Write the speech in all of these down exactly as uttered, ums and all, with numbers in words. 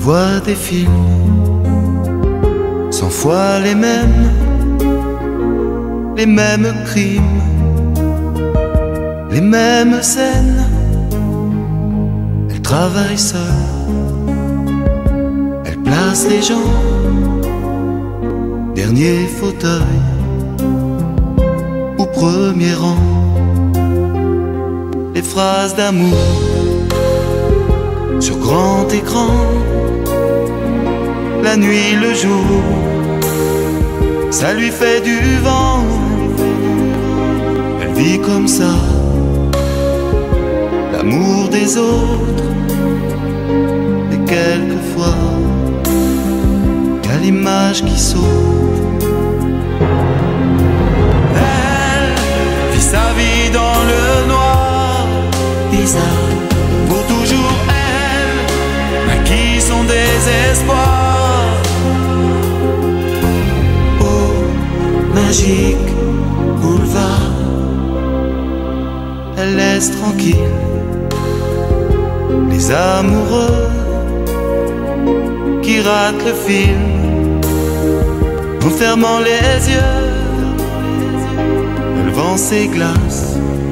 voit des films, cent fois les mêmes, les mêmes crimes, les mêmes scènes. Elle travaille seule, elle place les gens, dernier fauteuil ou premier rang. Les phrases d'amour sur grand écran, la nuit, le jour, ça lui fait du vent. Elle vit comme ça l'amour des autres, et quelquefois y a l'image qui saute. Elle vit sa vie dans le noir, bizarre, pour toujours elle naquit son désespoir. Oh, magique boulevard, elle laisse tranquille les amoureux qui ratent le film en fermant les yeux. Elle vend ses glaces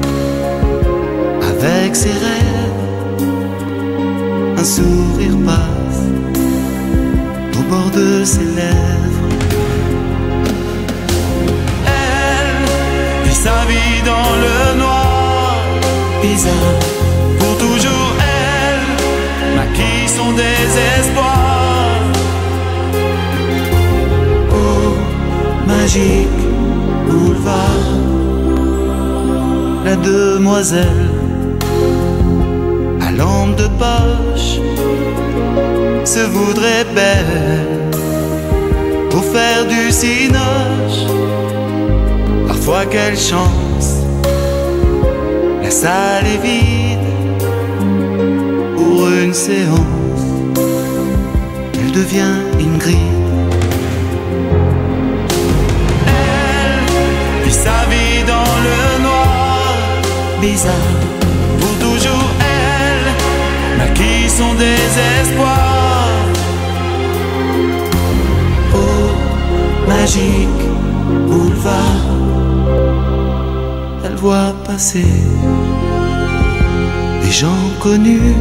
avec ses rêves, un sourire passe au bord de ses lèvres. Elle vit sa vie dans le noir, bizarre, pour toujours elle naquit son désespoir. Oh, magique boulevard, la demoiselle à lampe de poche se voudrait belle pour faire du cinoche. Parfois quelle chance, la salle est vide pour une séance. Elle devient Ingrid. Elle vit sa vie dans le noir, bizarre, pour toujours elle naquit son désespoir. Oh, magique boulevard, elle voit passer des gens connus,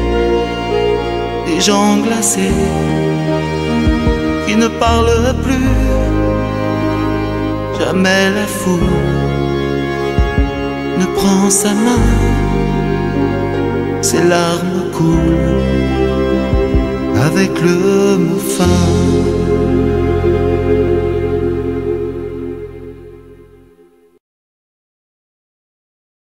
des gens glacés qui ne parlent plus. Jamais la foule ne prend sa main, ses larmes coulent avec le mot fin.